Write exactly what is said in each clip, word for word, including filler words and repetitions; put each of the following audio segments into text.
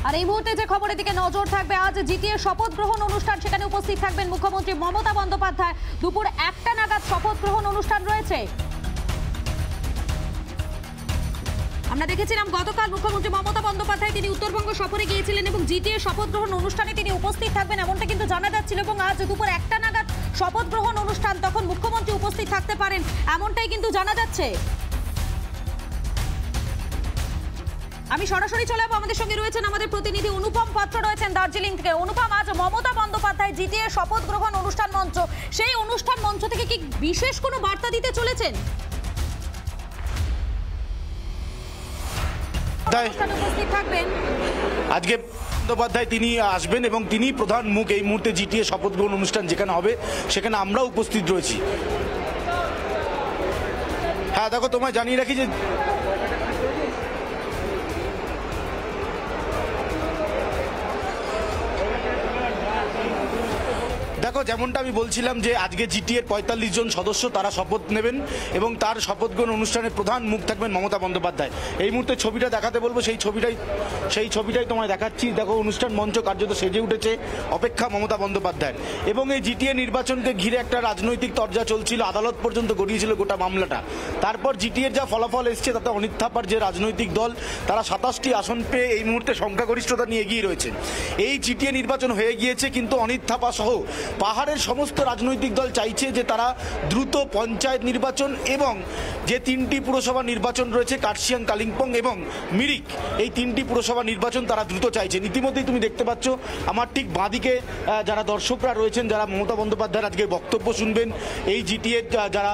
আর এই মুহূর্তে যে খবরের দিকে নজর থাকবে, আজ জিটিএ শপথ গ্রহণ অনুষ্ঠান, সেখানে উপস্থিত থাকবেন মুখ্যমন্ত্রী মমতা বন্দ্যোপাধ্যায়। দুপুর একটা নাগাদ শপথ গ্রহণ অনুষ্ঠান রয়েছে। আমরা দেখেছিলাম গতকাল মুখ্যমন্ত্রী মমতা বন্দ্যোপাধ্যায় তিনি উত্তরবঙ্গ সফরে গিয়েছিলেন এবং জিটিএ শপথ গ্রহণ অনুষ্ঠানে তিনি উপস্থিত থাকবেন এমনটা কিন্তু জানা যাচ্ছিল, এবং আজ দুপুর একটা নাগাদ শপথ গ্রহণ অনুষ্ঠান, তখন মুখ্যমন্ত্রী উপস্থিত থাকতে পারেন এমনটাই কিন্তু জানা যাচ্ছে। আমি সরাসরি চলে যাবো, আমাদের সঙ্গে রয়েছেন আমাদের প্রতিনিধি অনুপম পাত্র রয়েছেন দার্জিলিং থেকে। অনুপম, আজ মমতা বন্দ্যোপাধ্যায় জিটিএ শপথ গ্রহণ অনুষ্ঠান মঞ্চ, সেই অনুষ্ঠান মঞ্চ থেকে কি বিশেষ কোনো বার্তা দিতে চলেছেন? আজকে বন্দ্যোপাধ্যায় তিনি আসবেন এবং তিনি প্রধান মুখ এই মুহূর্তে জিটিএ শপথ গ্রহণ অনুষ্ঠান যেখানে হবে সেখানে আমরাও উপস্থিত রয়েছি। হ্যাঁ দেখো, তোমায় জানিয়ে রাখি যে দেখো, যেমনটা আমি বলছিলাম যে আজকে জিটিএর পঁয়তাল্লিশ জন সদস্য তারা শপথ নেবেন এবং তার শপথ গ্রহণ অনুষ্ঠানের প্রধান মুখ থাকবেন মমতা বন্দ্যোপাধ্যায়। এই মুহূর্তে ছবিটা দেখাতে বলবো, সেই ছবিটাই সেই ছবিটাই তোমায় দেখাচ্ছি। দেখো, অনুষ্ঠান মঞ্চ কার্যত সেজে উঠেছে, অপেক্ষা মমতা বন্দ্যোপাধ্যায়। এবং এই জিটিএ নির্বাচনকে ঘিরে একটা রাজনৈতিক তরজা চলছিল, আদালত পর্যন্ত গড়িয়েছিল গোটা মামলাটা। তারপর জিটিএর যা ফলাফল এসছে তাতে অনিত থাপার যে রাজনৈতিক দল তারা সাতাশটি আসন পেয়ে এই মুহূর্তে সংখ্যাগরিষ্ঠতা নিয়ে এগিয়ে রয়েছে। এই জিটিএ নির্বাচন হয়ে গিয়েছে, কিন্তু অনিত থাপা সহ পাহাড়ের সমস্ত রাজনৈতিক দল চাইছে যে তারা দ্রুত পঞ্চায়েত নির্বাচন এবং যে তিনটি পুরসভা নির্বাচন রয়েছে কার্শিয়াং, কালিম্পং এবং মিরিক, এই তিনটি পুরসভা নির্বাচন তারা দ্রুত চাইছেন। ইতিমধ্যেই তুমি দেখতে পাচ্ছ আমার ঠিক বাঁদিকে যারা দর্শকরা রয়েছেন, যারা মমতা বন্দ্যোপাধ্যায়ের আজকে বক্তব্য শুনবেন, এই জিটিএ যারা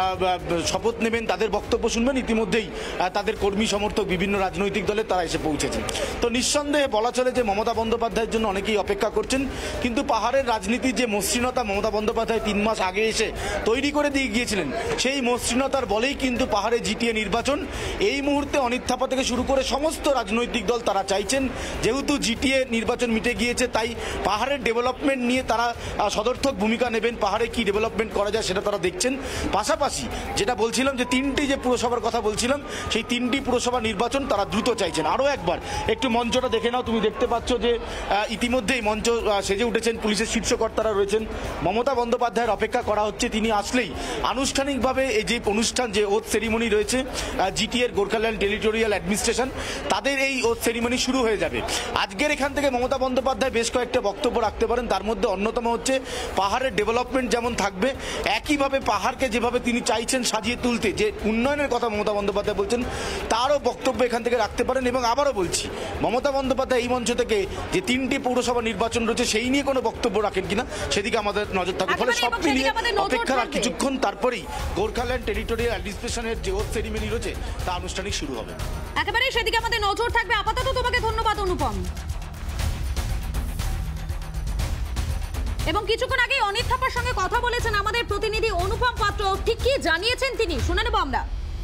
শপথ নেবেন তাদের বক্তব্য শুনবেন, ইতিমধ্যেই তাদের কর্মী সমর্থক বিভিন্ন রাজনৈতিক দলের তারা এসে পৌঁছেছেন। তো নিঃসন্দেহে বলা চলে যে মমতা বন্দ্যোপাধ্যায়ের জন্য অনেকেই অপেক্ষা করছেন, কিন্তু পাহাড়ের রাজনীতির যে মসৃণতা মমতা বন্দ্যোপাধ্যায় তিন মাস আগে এসে তৈরি করে দিয়ে গিয়েছিলেন, সেই মসৃণতার বলেই কিন্তু পাহাড়ে জিটিএ নির্বাচন। এই মুহূর্তে অনিত থাপা থেকে শুরু করে সমস্ত রাজনৈতিক দল তারা চাইছেন, যেহেতু জিটিএ নির্বাচন মিটে গিয়েছে তাই পাহাড়ের ডেভেলপমেন্ট নিয়ে তারা সদর্থক ভূমিকা নেবেন, পাহাড়ে কি ডেভেলপমেন্ট করা যায় সেটা তারা দেখছেন। পাশাপাশি যেটা বলছিলাম যে তিনটি যে পুরসভার কথা বলছিলাম, সেই তিনটি পুরসভা নির্বাচন তারা দ্রুত চাইছেন। আরও একবার একটু মঞ্চটা দেখে নাও, তুমি দেখতে পাচ্ছ যে ইতিমধ্যেই মঞ্চ সেজে উঠেছেন, পুলিশের শীর্ষকর্তারা রয়েছেন। মমতা বন্দ্যোপাধ্যায়ের অপেক্ষা করা হচ্ছে, তিনি আসলেই আনুষ্ঠানিকভাবে এই যে অনুষ্ঠান, যে ওথ সেরিমনি রয়েছে জিটিএর গোর্খাল্যান্ড টেরিটোরিয়াল অ্যাডমিনিস্ট্রেশন, তাদের এই ওথ সেরিমনি শুরু হয়ে যাবে। আজকের এখান থেকে মমতা বন্দ্যোপাধ্যায় বেশ কয়েকটা বক্তব্য রাখতে পারেন, তার মধ্যে অন্যতম হচ্ছে পাহাড়ের ডেভেলপমেন্ট যেমন থাকবে, একইভাবে পাহাড়কে যেভাবে তিনি চাইছেন সাজিয়ে তুলতে, যে উন্নয়নের কথা মমতা বন্দ্যোপাধ্যায় বলছেন, তারও বক্তব্য এখান থেকে রাখতে পারেন। এবং আবারও বলছি, মমতা বন্দ্যোপাধ্যায় এই মঞ্চ থেকে যে তিনটি পৌরসভা নির্বাচন রয়েছে সেই নিয়ে কোনো বক্তব্য রাখেন কিনা সেদিকে আমাদের নজর থাকবে। ফলে সব মিলিয়ে অপেক্ষার আর কিছুক্ষণ, তারপরেই গোর্খাল্যান্ড টেরিটোরিয়াল অ্যাডমিনিস্ট্রেশনের যে ওথ সেরিমনি রয়েছে তা আনুষ্ঠানিক শুরু হবে। একেবারে সেদিকে আমাদের নজর থাকবে। আপাতত তোমাকে ধন্যবাদ অনুপম। এবং কিছুক্ষণ আগে অনিত থাপার সঙ্গে কথা বলেছেন আমাদের প্রতিনিধি অনুপম পাত্র, ঠিক কি জানিয়েছেন তিনি শুনে নেব আমরা।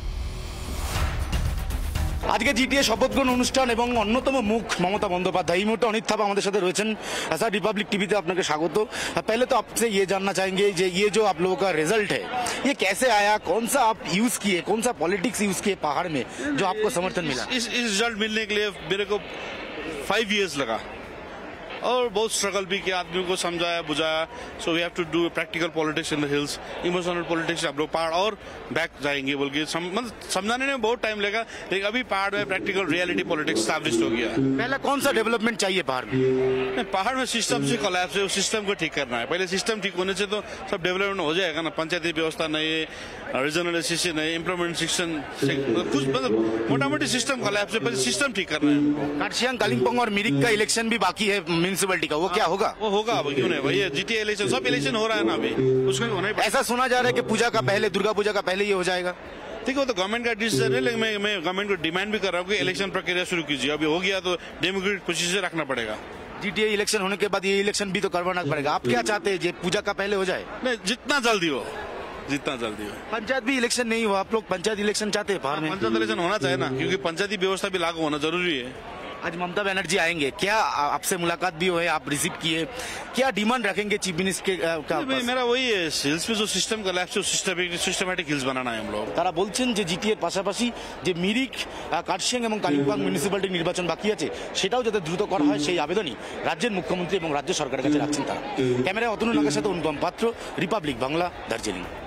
আজকে জিটিএ শপথ গ্রহণ অনুষ্ঠান এবং অন্যতম মুখ মমতা বন্দ্যোপাধ্যায়। এই মুহূর্তে অনিত থাপা আমাদের সাথে রয়েছেন। স্যার, रिपब्लिक टीवी पे আপনাকে স্বাগত। पहले तो आपसे ये जानना चाहेंगे जे ये जो आप लोगों का रिजल्ट है ये कैसे आया, कौन सा आप यूज किए, कौन सा पॉलिटिक्स यूज किए पहाड़ में जो आपको समर्थन मिला? इस इस रिजल्ट मिलने के लिए मेरे को फाइव इयर्स लगा और बहुत स्ट्रगल भी किया, आदमियों को समझाया बुझाया। So we have to do practical politics in the hills, emotional politics. हम लोग पहाड़ और बैक जाएंगे बोल के मतलब समझाने में बहुत टाइम लगा, लेकिन अभी पहाड़ में प्रैक्टिकल रियलिटी पॉलिटिक्स स्टैब्लिश हो गया। पहला कौन सा डेवलपमेंट चाहिए पहाड़ में? पहाड़ में सिस्टम से कोलैप्स है, उस सिस्टम को ठीक करना है। पहले सिस्टम ठीक होने से तो सब डेवलपमेंट हो जाएगा ना। पंचायती व्यवस्था नहीं है, रीजनल एसोसिएशन नहीं, इम्प्लीमेंट सिस्टम कुछ मतलब मोटा मोटी सिस्टम कोलैप्स है, पहले सिस्टम ठीक करना है। कार्शियांग, कालिम्पोंग और मिरिक का इलेक्शन भी बाकी है म्युनिसिपैलिटी का, वो क्या होगा? वो होगा, अब क्यों नहीं भाई, जीटीए इलेक्शन सब इलेक्शन हो रहा है ना अभी, उसको होना ही। ऐसा सुना जा रहा है कि पूजा का पहले, दुर्गा पूजा का पहले ये हो जाएगा। ठीक है, वो तो गवर्नमेंट का डिसीजन है, लेकिन मैं मैं गवर्नमेंट को डिमांड भी कर रहा हूँ कि इलेक्शन प्रक्रिया शुरू कीजिए। अभी हो गया तो डेमोक्रेटिक प्रोसीजर रखना पड़ेगा। जीटीए इलेक्शन होने के बाद ये इलेक्शन भी तो करवाना पड़ेगा। आप क्या चाहते हैं, ये पूजा का पहले हो जाए? नहीं, जितना जल्दी हो, जितना जल्दी हो। पंचायत भी इलेक्शन नहीं हुआ, आप लोग पंचायत इलेक्शन चाहते हैं पहाड़ में? पंचायत इलेक्शन होना चाहिए ना, क्योंकि पंचायती व्यवस्था भी लागू होना जरूरी है। आज ममता बनर्जी आएंगे, क्या आ- आपसे मुलाकात भी हुए, आप रिसीव किए, क्या डिमांड रखेंगे चीफ मिनिस्टर के आ, का भाई, मेरा वही है, हिल्स में जो सिस्टम कोलैप्स है, सिस्टमेटिक सिस्टमेटिक हिल्स बनाना है हम लोग। তারা বলছেন যে জিটি এর পাশাপাশি যে মিরিক আহ, কার্শিয়াং এবং কালিম্পং মিউনিসিপ্যালিটি নির্বাচন বাকি আছে সেটাও যাতে দ্রুত করা হয় সেই আবেদনই রাজ্যের মুখ্যমন্ত্রী এবং রাজ্য সরকারের কাছে রাখছেন তারা। ক্যামেরায় অতনু নাগের সাথে অনুপম পাত্র, রিপাবলিক বাংলা, দার্জিলিং।